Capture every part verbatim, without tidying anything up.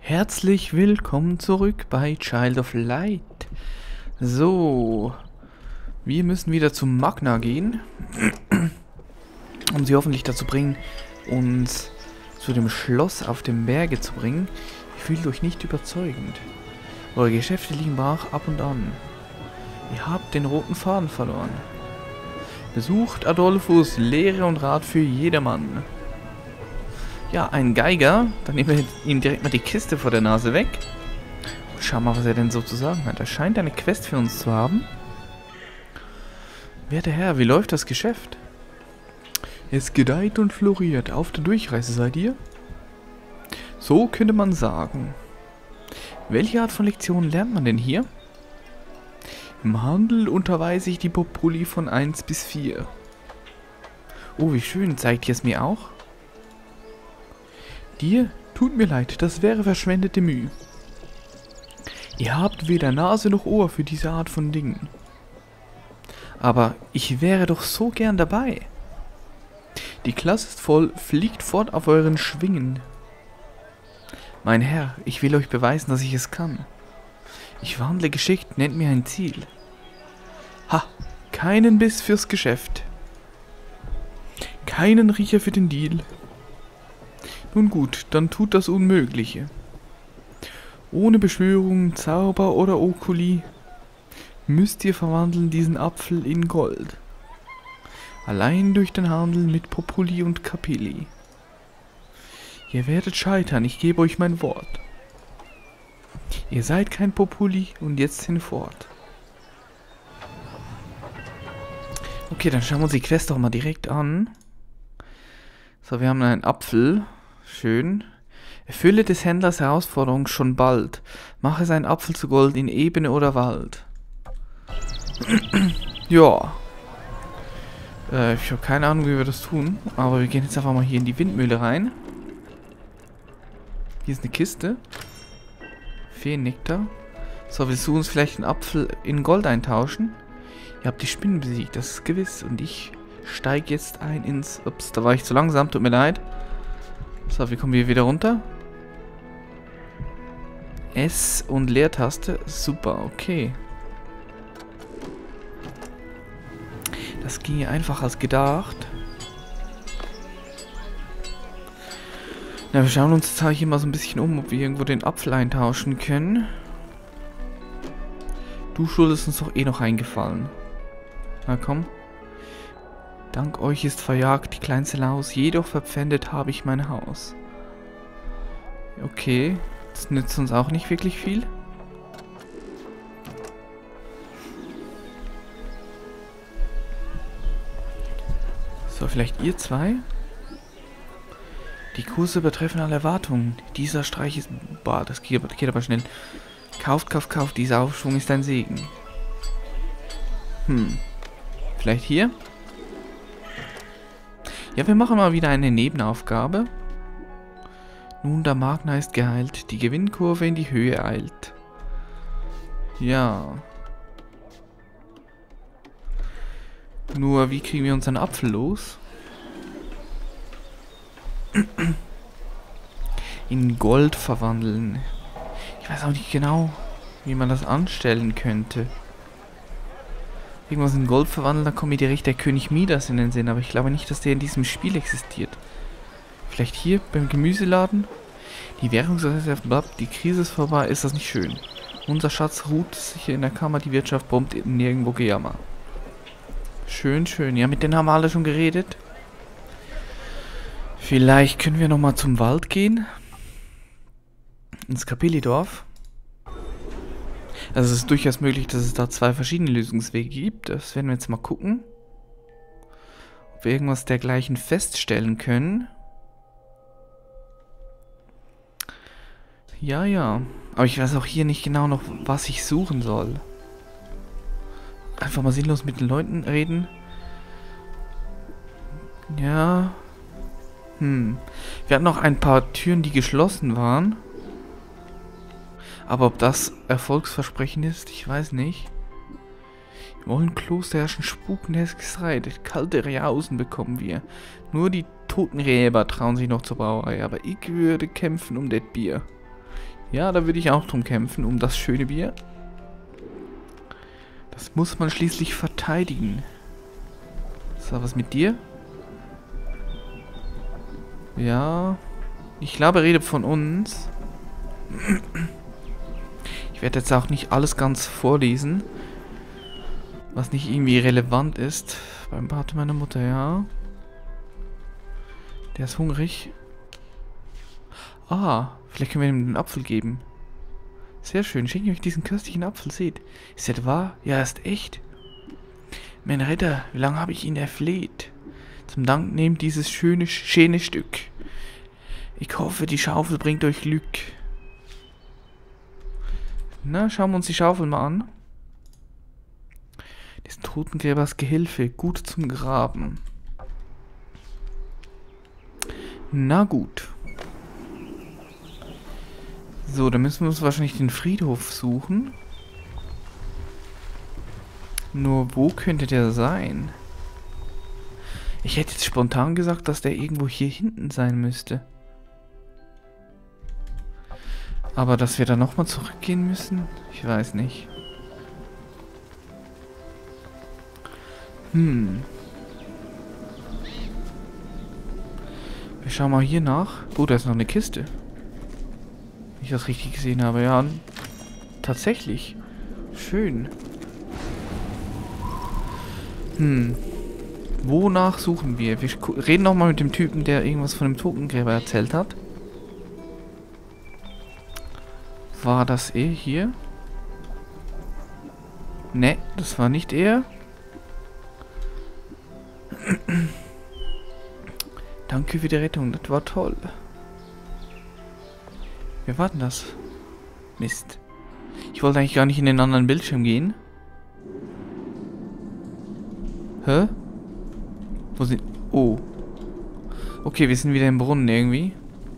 Herzlich willkommen zurück bei Child of Light. So, wir müssen wieder zum Magna gehen, um sie hoffentlich dazu bringen, uns zu dem Schloss auf dem Berge zu bringen. Ihr fühlt euch nicht überzeugend. Eure Geschäfte liegen brach ab und an. Ihr habt den roten Faden verloren. Besucht Adolphus Lehre und Rat für jedermann. Ja, ein Geiger. Dann nehmen wir ihm direkt mal die Kiste vor der Nase weg. Und schauen mal, was er denn so zu sagen hat. Er scheint eine Quest für uns zu haben. Werter Herr, wie läuft das Geschäft? Es gedeiht und floriert. Auf der Durchreise seid ihr? So könnte man sagen. Welche Art von Lektionen lernt man denn hier? Im Handel unterweise ich die Populi von eins bis vier. Oh, wie schön. Zeigt ihr es mir auch? Dir? Tut mir leid, das wäre verschwendete Mühe. Ihr habt weder Nase noch Ohr für diese Art von Dingen. Aber ich wäre doch so gern dabei. Die Klasse ist voll, fliegt fort auf euren Schwingen. Mein Herr, ich will euch beweisen, dass ich es kann. Ich wandle geschickt, nennt mir ein Ziel. Ha, keinen Biss fürs Geschäft. Keinen Riecher für den Deal. Nun gut, dann tut das Unmögliche. Ohne Beschwörung, Zauber oder Okuli müsst ihr verwandeln diesen Apfel in Gold. Allein durch den Handel mit Populi und Capilli. Ihr werdet scheitern, ich gebe euch mein Wort. Ihr seid kein Populi und jetzt hinfort. Okay, dann schauen wir uns die Quest doch mal direkt an. So, wir haben einen Apfel. Schön. Erfülle des Händlers Herausforderung schon bald. Mache seinen Apfel zu Gold in Ebene oder Wald. Ja. Äh, ich habe keine Ahnung, wie wir das tun. Aber wir gehen jetzt einfach mal hier in die Windmühle rein. Hier ist eine Kiste. Feennektar. So, willst du uns vielleicht einen Apfel in Gold eintauschen? Ihr habt die Spinnen besiegt, das ist gewiss. Und ich steige jetzt ein ins... Ups, da war ich zu langsam, tut mir leid. So, wie kommen wir wieder runter? S und Leertaste. Super, okay. Das ging ja einfach als gedacht. Na, wir schauen uns jetzt hier mal so ein bisschen um, ob wir irgendwo den Apfel eintauschen können. Du schuldest uns doch eh noch eingefallen. Na komm. Dank euch ist verjagt die kleinste Laus, jedoch verpfändet habe ich mein Haus. Okay, das nützt uns auch nicht wirklich viel. So, vielleicht ihr zwei? Die Kurse übertreffen alle Erwartungen. Dieser Streich ist... Boah, das geht, geht aber schnell. Kauft, kauft, kauft, dieser Aufschwung ist ein Segen. Hm. Vielleicht hier? Ja, wir machen mal wieder eine Nebenaufgabe. Nun, der Magna ist geheilt. Die Gewinnkurve in die Höhe eilt. Ja. Nur, wie kriegen wir unseren Apfel los? In Gold verwandeln. Ich weiß auch nicht genau, wie man das anstellen könnte. Irgendwas in Gold verwandeln, da kommt mir direkt der König Midas in den Sinn, aber ich glaube nicht, dass der in diesem Spiel existiert. Vielleicht hier beim Gemüseladen? Die Währungsreserve bleibt, die Krise ist vorbei, ist das nicht schön? Unser Schatz ruht sicher in der Kammer, die Wirtschaft brummt nirgendwo Gejammer. Schön, schön. Ja, mit denen haben wir alle schon geredet. Vielleicht können wir nochmal zum Wald gehen. Ins Capilli-Dorf. Also es ist durchaus möglich, dass es da zwei verschiedene Lösungswege gibt. Das werden wir jetzt mal gucken. Ob wir irgendwas dergleichen feststellen können. Ja, ja. Aber ich weiß auch hier nicht genau noch, was ich suchen soll. Einfach mal sinnlos mit den Leuten reden. Ja. Hm. Wir hatten noch ein paar Türen, die geschlossen waren. Aber ob das erfolgsversprechend ist, ich weiß nicht. Im Wollenkloster herrschen Spukenhexerei. Kalte Jausen bekommen wir. Nur die toten Räber trauen sich noch zur Brauerei. Aber ich würde kämpfen um das Bier. Ja, da würde ich auch drum kämpfen, um das schöne Bier. Das muss man schließlich verteidigen. So, was mit dir? Ja. Ich glaube, er redet von uns. Ich werde jetzt auch nicht alles ganz vorlesen, was nicht irgendwie relevant ist. Beim Bart meiner Mutter, ja. Der ist hungrig. Ah, vielleicht können wir ihm den Apfel geben. Sehr schön, schenkt euch diesen köstlichen Apfel, seht. Ist das wahr? Ja, ist echt. Mein Ritter, wie lange habe ich ihn erfleht? Zum Dank nehmt dieses schöne, schöne Stück. Ich hoffe, die Schaufel bringt euch Glück. Na, schauen wir uns die Schaufel mal an. Des Totengräbers Gehilfe, gut zum Graben. Na gut. So, dann müssen wir uns wahrscheinlich den Friedhof suchen. Nur wo könnte der sein? Ich hätte jetzt spontan gesagt, dass der irgendwo hier hinten sein müsste. Aber dass wir da nochmal zurückgehen müssen? Ich weiß nicht. Hm. Wir schauen mal hier nach. Oh, da ist noch eine Kiste. Wenn ich das richtig gesehen habe. Ja, tatsächlich. Schön. Hm. Wonach suchen wir? Wir reden nochmal mit dem Typen, der irgendwas von dem Totengräber erzählt hat. War das er hier? Ne, das war nicht er. Danke für die Rettung, das war toll. Wer war denn das? Mist. Ich wollte eigentlich gar nicht in den anderen Bildschirm gehen. Hä? Wo sind... Oh. Okay, wir sind wieder im Brunnen irgendwie.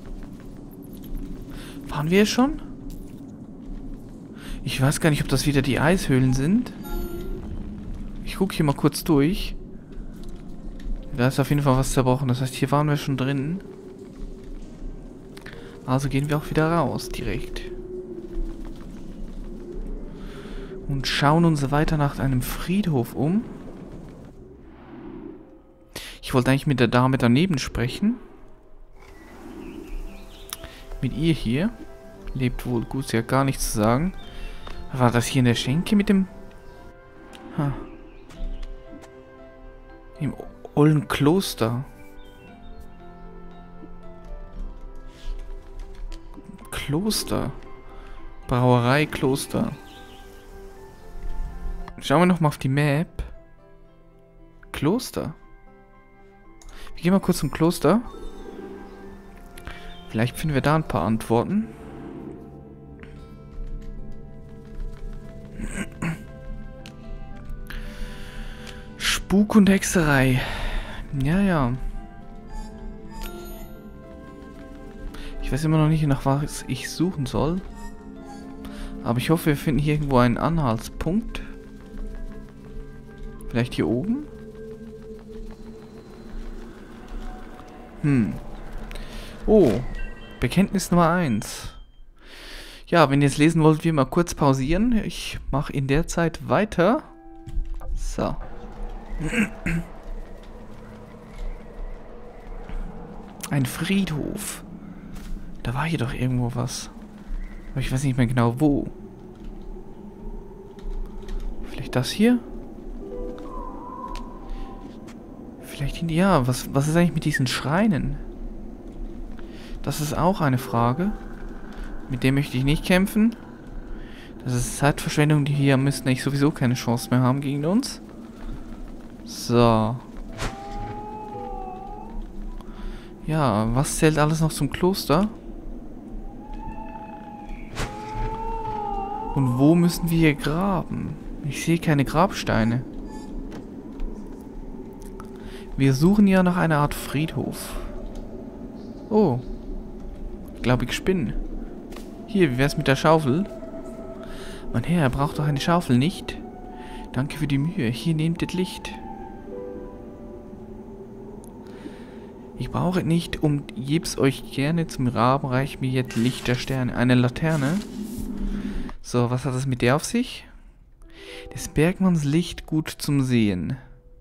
Waren wir schon? Ich weiß gar nicht, ob das wieder die Eishöhlen sind. Ich gucke hier mal kurz durch. Da ist auf jeden Fall was zerbrochen. Das heißt, hier waren wir schon drin. Also gehen wir auch wieder raus direkt. Und schauen uns weiter nach einem Friedhof um. Ich wollte eigentlich mit der Dame daneben sprechen. Mit ihr hier. Lebt wohl gut, sie hat gar nichts zu sagen. War das hier in der Schenke mit dem... Ha. Im ollen Kloster. Kloster. Brauerei Kloster. Schauen wir nochmal auf die Map. Kloster. Wir gehen mal kurz zum Kloster. Vielleicht finden wir da ein paar Antworten. Spuk und Hexerei. Ja, ja. Ich weiß immer noch nicht, nach was ich suchen soll. Aber ich hoffe, wir finden hier irgendwo einen Anhaltspunkt. Vielleicht hier oben? Hm. Oh. Bekenntnis Nummer eins. Ja, wenn ihr es lesen wollt, wir mal kurz pausieren. Ich mache in der Zeit weiter. So. Ein Friedhof. Da war hier doch irgendwo was. Aber ich weiß nicht mehr genau wo. Vielleicht das hier? Vielleicht in die... Ja, was, was ist eigentlich mit diesen Schreinen? Das ist auch eine Frage. Mit dem möchte ich nicht kämpfen. Das ist Zeitverschwendung. Die hier müssten eigentlich sowieso keine Chance mehr haben gegen uns. So. Ja, was zählt alles noch zum Kloster? Und wo müssen wir hier graben? Ich sehe keine Grabsteine. Wir suchen ja nach einer Art Friedhof. Oh. Ich glaube, ich spinne. Hier, wie wär's mit der Schaufel? Mein Herr, braucht doch eine Schaufel, nicht? Danke für die Mühe. Hier, nehmt das Licht. Ich brauche nicht und geb's euch gerne. Zum Raben reicht mir jetzt Licht der Sterne. Eine Laterne. So, was hat das mit der auf sich? Des Bergmanns Licht gut zum Sehen.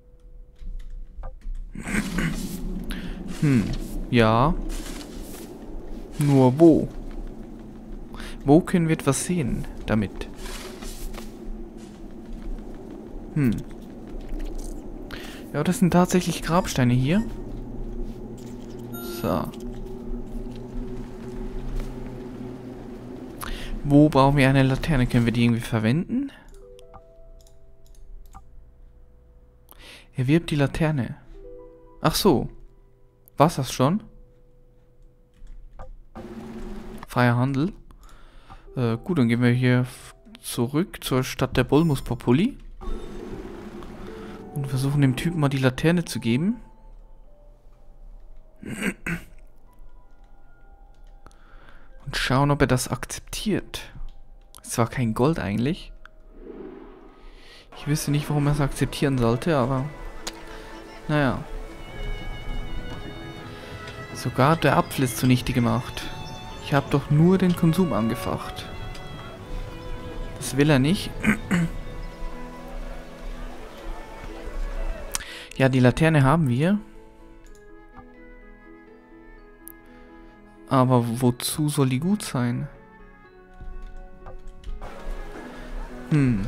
Hm, ja. Nur wo? Wo können wir etwas sehen damit? Hm. Ja, das sind tatsächlich Grabsteine hier. So. Wo brauchen wir eine Laterne? Können wir die irgendwie verwenden? Erwirbt die Laterne. Ach so. War's das schon? Freier Handel. Äh, gut, dann gehen wir hier zurück zur Stadt der Bolmus Populi. Und versuchen dem Typen mal die Laterne zu geben. Und schauen, ob er das akzeptiert. Ist zwar kein Gold eigentlich. Ich wüsste nicht, warum er es akzeptieren sollte, aber... Naja. Sogar der Apfel ist zunichte gemacht. Ich habe doch nur den Konsum angefacht. Das will er nicht. Ja, die Laterne haben wir. Aber wozu soll die gut sein? Hm.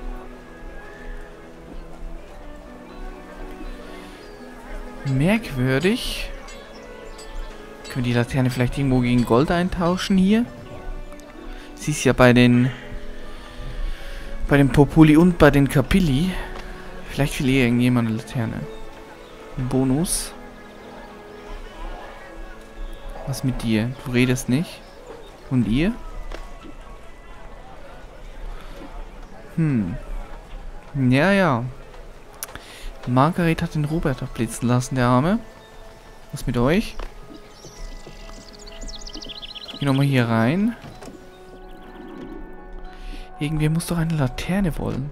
Merkwürdig. Können wir die Laterne vielleicht irgendwo gegen Gold eintauschen hier? Sie ist ja bei den... Bei den Populi und bei den Capilli. Vielleicht will eher irgendjemand eine Laterne. Ein Bonus. Was mit dir? Du redest nicht. Und ihr? Hm. Ja, ja. Margaret hat den Robert abblitzen lassen, der Arme. Was mit euch? Geh nochmal hier rein. Irgendwer muss doch eine Laterne wollen.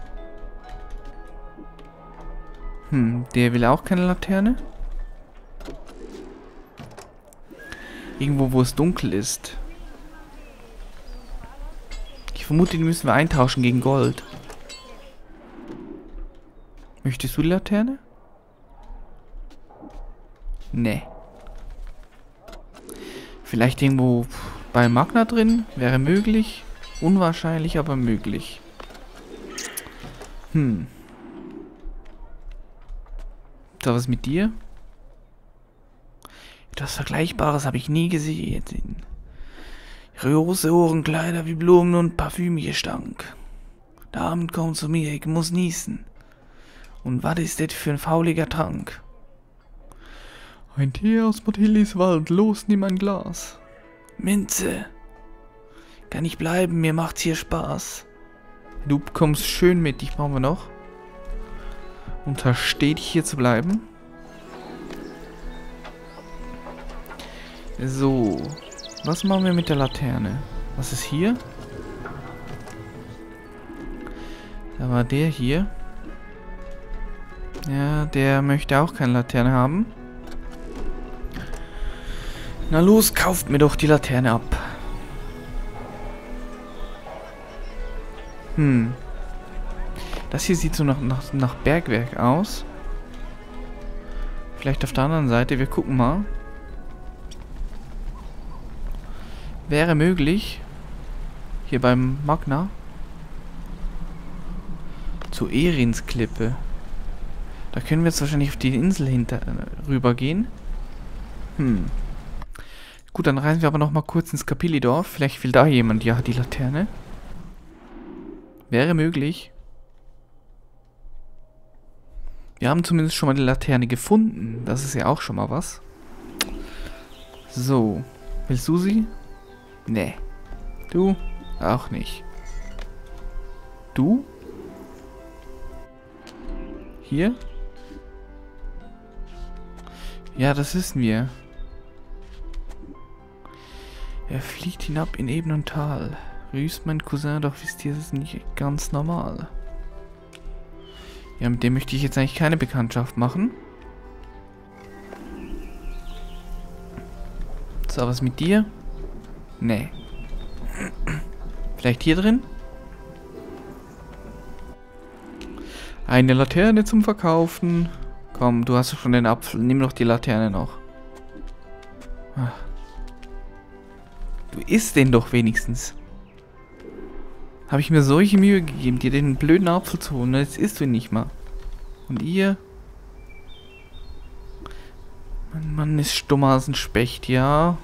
Hm, der will auch keine Laterne. Irgendwo, wo es dunkel ist. Ich vermute, die müssen wir eintauschen gegen Gold. Möchtest du die Laterne? Nee. Vielleicht irgendwo bei Magna drin? Wäre möglich. Unwahrscheinlich, aber möglich. Hm. Da was mit dir? Etwas Vergleichbares habe ich nie gesehen. Große Ohrenkleider wie Blumen und Parfümgestank. Der Abend kommt zu mir, ich muss niesen. Und was ist das für ein fauliger Trank? Ein Tee aus Matillis Wald, los, nimm ein Glas. Minze. Kann ich bleiben, mir macht's hier Spaß. Du kommst schön mit, dich brauchen wir noch. Untersteh dich hier zu bleiben. So. Was machen wir mit der Laterne? Was ist hier? Da war der hier. Ja, der möchte auch keine Laterne haben. Na los, kauft mir doch die Laterne ab. Hm. Das hier sieht so nach, nach, nach Bergwerk aus. Vielleicht auf der anderen Seite. Wir gucken mal. Wäre möglich. Hier beim Magna. Zu Erinsklippe. Da können wir jetzt wahrscheinlich auf die Insel hinter äh, rüber gehen. Hm. Gut, dann reisen wir aber noch mal kurz ins Capilli-Dorf. Vielleicht will da jemand ja die Laterne. Wäre möglich. Wir haben zumindest schon mal die Laterne gefunden. Das ist ja auch schon mal was. So. Willst du sie? Nee. Du? Auch nicht. Du? Hier? Ja, das wissen wir. Er fliegt hinab in Eben und Tal. Grüßt mein Cousin, doch wisst ihr, das ist nicht ganz normal. Ja, mit dem möchte ich jetzt eigentlich keine Bekanntschaft machen. So, was mit dir? Nee. Vielleicht hier drin? Eine Laterne zum Verkaufen. Komm, du hast schon den Apfel. Nimm doch die Laterne noch. Ach. Du isst den doch wenigstens. Habe ich mir solche Mühe gegeben, dir den blöden Apfel zu holen. Jetzt isst du ihn nicht mal. Und ihr? Mein Mann ist stummer als ein Specht, ja.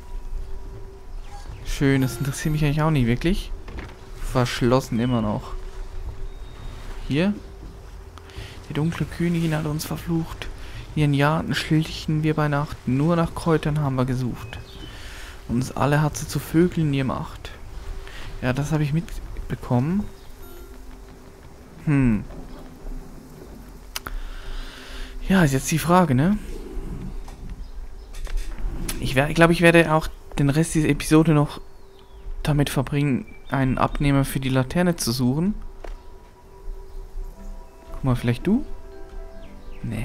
Schön, das interessiert mich eigentlich auch nicht wirklich. Verschlossen immer noch. Hier? Die dunkle Königin hat uns verflucht. Ihren Jarten schlichen wir bei Nacht. Nur nach Kräutern haben wir gesucht. Uns alle hat sie zu Vögeln gemacht. Ja, das habe ich mitbekommen. Hm. Ja, ist jetzt die Frage, ne? Ich glaube, ich werde auch den Rest dieser Episode noch damit verbringen, einen Abnehmer für die Laterne zu suchen. Guck mal, vielleicht du? Nee.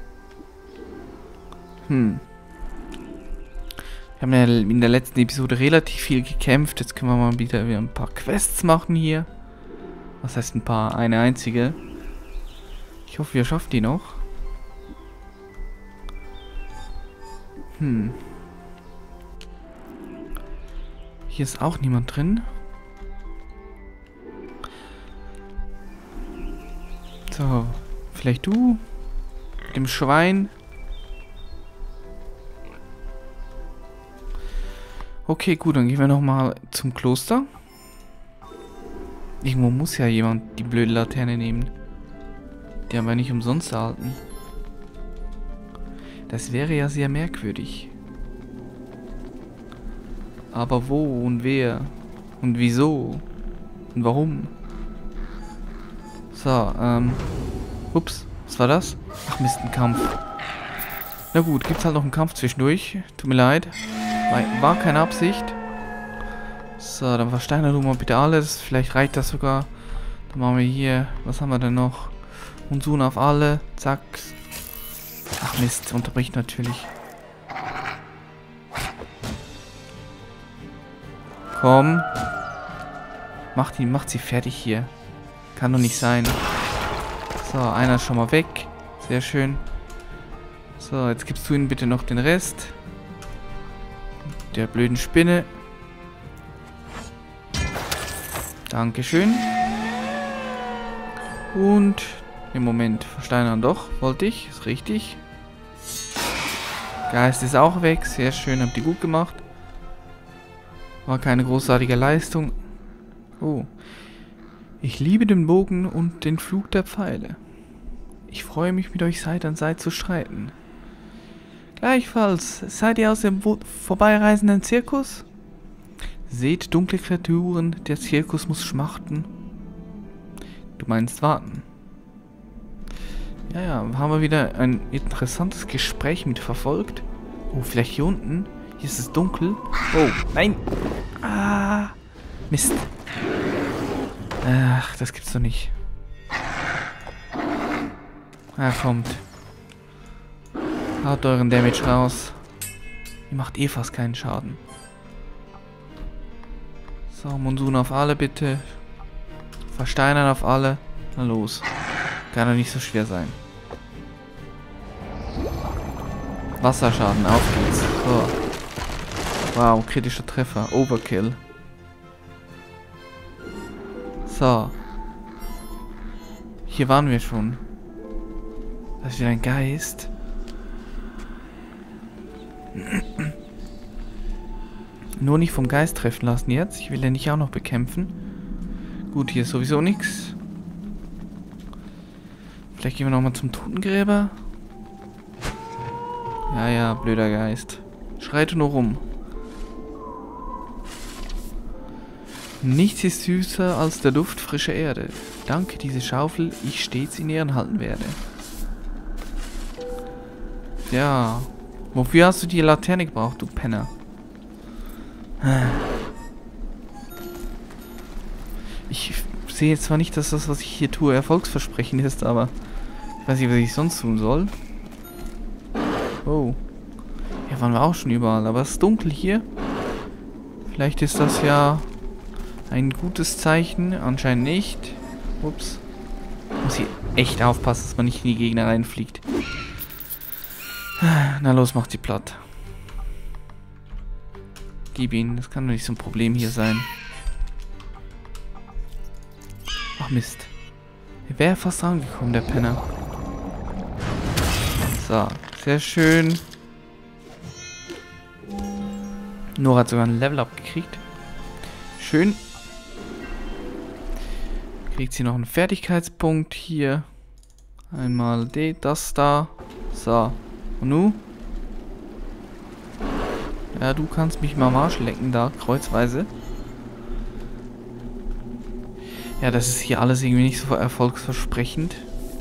Hm. Wir haben ja in der letzten Episode relativ viel gekämpft. Jetzt können wir mal wieder, wieder ein paar Quests machen hier. Was heißt ein paar? Eine einzige. Ich hoffe, wir schaffen die noch. Hm. Hier ist auch niemand drin. So, vielleicht du? Mit dem Schwein? Okay, gut, dann gehen wir nochmal zum Kloster. Irgendwo muss ja jemand die blöde Laterne nehmen. Die haben wir nicht umsonst erhalten. Das wäre ja sehr merkwürdig. Aber wo und wer? Und wieso? Und warum? So, ähm... Ups, was war das? Ach Mist, ein Kampf. Na gut, gibt's halt noch einen Kampf zwischendurch. Tut mir leid. War, war keine Absicht. So, dann versteinern du mal bitte alles. Vielleicht reicht das sogar. Dann machen wir hier... Was haben wir denn noch? Monsun auf alle. Zack. Ach Mist, unterbricht natürlich. Komm. Macht ihn, macht sie fertig hier. Kann doch nicht sein. So, einer ist schon mal weg. Sehr schön. So, jetzt gibst du ihnen bitte noch den Rest. Der blöden Spinne. Dankeschön. Und im Moment versteinern doch, wollte ich. Ist richtig. Geist ist auch weg. Sehr schön, habt ihr gut gemacht. War keine großartige Leistung. Oh. Ich liebe den Bogen und den Flug der Pfeile. Ich freue mich, mit euch Seite an Seite zu streiten. Gleichfalls, seid ihr aus dem vorbeireisenden Zirkus? Seht dunkle Kreaturen, der Zirkus muss schmachten. Du meinst warten. Ja, ja, haben wir wieder ein interessantes Gespräch mitverfolgt. Oh, vielleicht hier unten? Hier ist es dunkel. Oh, nein! Ah, Mist. Ach, das gibt's doch nicht. Ah, kommt. Haut euren Damage raus. Ihr macht eh fast keinen Schaden. So, Monsun auf alle bitte. Versteinern auf alle. Na los. Kann doch nicht so schwer sein. Wasserschaden, auf geht's. So. Wow, kritischer Treffer. Overkill. So. Hier waren wir schon. Das ist wieder ein Geist. Nur nicht vom Geist treffen lassen jetzt. Ich will den nicht auch noch bekämpfen. Gut, hier ist sowieso nichts. Vielleicht gehen wir nochmal zum Totengräber. Ja, ja, blöder Geist. Schreite nur rum. Nichts ist süßer als der Duft frischer Erde. Danke, diese Schaufel, ich stets in Ehren halten werde. Ja. Wofür hast du die Laterne gebraucht, du Penner? Ich sehe jetzt zwar nicht, dass das, was ich hier tue, erfolgsversprechend ist, aber ich weiß nicht, was ich sonst tun soll. Oh. Ja, Da waren wir auch schon überall. Aber es ist dunkel hier. Vielleicht ist das ja ein gutes Zeichen. Anscheinend nicht. Ups. Muss hier echt aufpassen, dass man nicht in die Gegner reinfliegt. Na los, macht sie platt. Gib ihn. Das kann doch nicht so ein Problem hier sein. Ach Mist. Er wäre fast rangekommen, der Penner. So, sehr schön. Nora hat sogar ein Level-Up gekriegt. Schön. Kriegt sie noch einen Fertigkeitspunkt hier. Einmal die, das da. So. Und nu? Ja, du kannst mich mal am Arsch lecken da, kreuzweise. Ja, das ist hier alles irgendwie nicht so erfolgsversprechend.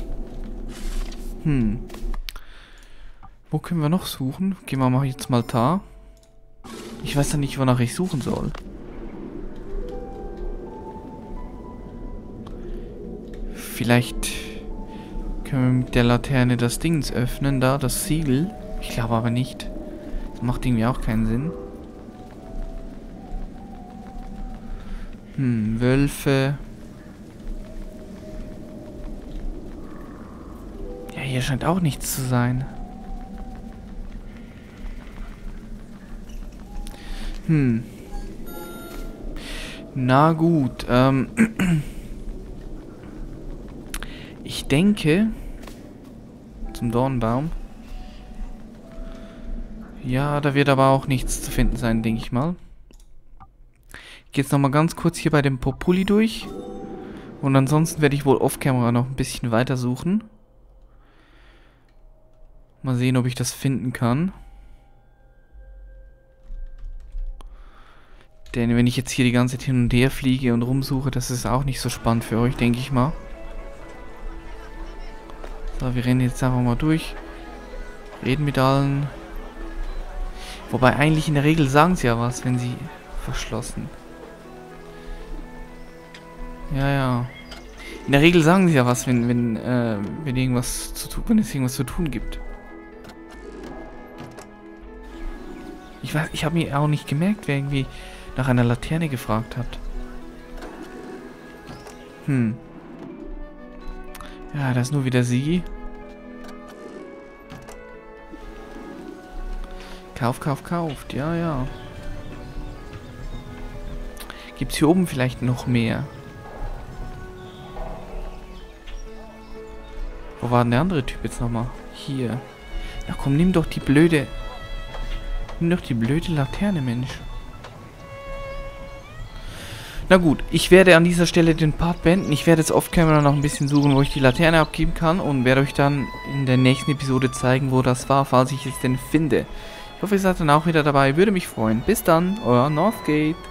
Hm. Wo können wir noch suchen? Gehen wir mal jetzt mal da. Ich weiß ja nicht, wonach ich suchen soll. Vielleicht können wir mit der Laterne das Dings öffnen, da, das Siegel. Ich glaube aber nicht. Das macht irgendwie auch keinen Sinn. Hm, Wölfe. Ja, hier scheint auch nichts zu sein. Hm. Na gut, ähm... ich denke... Zum Dornbaum. Ja, da wird aber auch nichts zu finden sein, denke ich mal. Ich gehe jetzt nochmal ganz kurz hier bei dem Populi durch. Und ansonsten werde ich wohl off-camera noch ein bisschen weiter suchen. Mal sehen, ob ich das finden kann. Denn wenn ich jetzt hier die ganze Zeit hin und her fliege und rumsuche, das ist auch nicht so spannend für euch, denke ich mal. So, wir rennen jetzt einfach mal durch. Reden mit allen. Wobei eigentlich in der Regel sagen sie ja was, wenn sie verschlossen. Ja, ja. In der Regel sagen sie ja was, wenn, wenn, äh, wenn irgendwas zu tun, wenn es irgendwas zu tun gibt. Ich weiß, ich habe mir auch nicht gemerkt, wer irgendwie nach einer Laterne gefragt hat. Hm. Ja, das ist nur wieder sie. Kauf, kauf, kauft. Ja, ja. Gibt's hier oben vielleicht noch mehr? Wo war denn der andere Typ jetzt nochmal? Hier. Na komm, nimm doch die blöde... Nimm doch die blöde Laterne, Mensch. Na gut, ich werde an dieser Stelle den Part beenden. Ich werde jetzt off-camera noch ein bisschen suchen, wo ich die Laterne abgeben kann. Und werde euch dann in der nächsten Episode zeigen, wo das war, falls ich es denn finde. Ich hoffe, ihr seid dann auch wieder dabei. Würde mich freuen. Bis dann, euer Northgate.